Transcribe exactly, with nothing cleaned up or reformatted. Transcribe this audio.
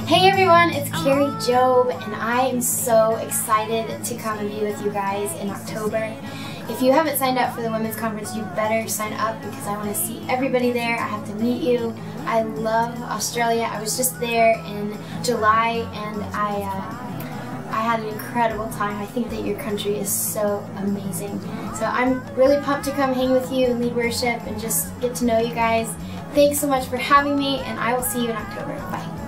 Hey everyone, it's Kari Jobe, and I am so excited to come and be with you guys in October. If you haven't signed up for the Women's Conference, you better sign up because I want to see everybody there. I have to meet you. I love Australia. I was just there in July and I, uh, I had an incredible time. I think that your country is so amazing. So I'm really pumped to come hang with you and lead worship and just get to know you guys. Thanks so much for having me, and I will see you in October. Bye.